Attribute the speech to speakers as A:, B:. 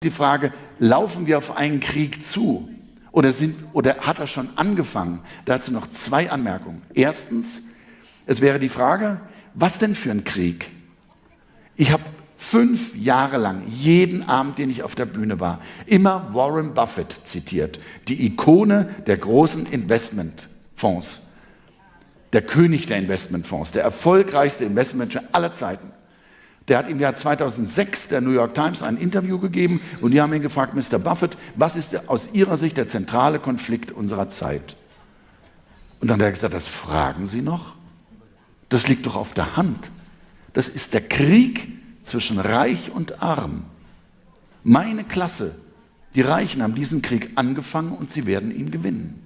A: die Frage, laufen wir auf einen Krieg zu? Oder hat er schon angefangen? Dazu noch 2 Anmerkungen. Erstens, es wäre die Frage, was denn für ein Krieg? Ich habe 5 Jahre lang, jeden Abend, den ich auf der Bühne war, immer Warren Buffett zitiert, die Ikone der großen Investmentfonds, der König der Investmentfonds, der erfolgreichste Investmentmanager aller Zeiten. Der hat im Jahr 2006 der New York Times ein Interview gegeben und die haben ihn gefragt, Mr. Buffett, was ist aus Ihrer Sicht der zentrale Konflikt unserer Zeit? Und dann hat er gesagt, das fragen Sie noch? Das liegt doch auf der Hand. Das ist der Krieg zwischen Reich und Arm. Meine Klasse, die Reichen haben diesen Krieg angefangen und sie werden ihn gewinnen.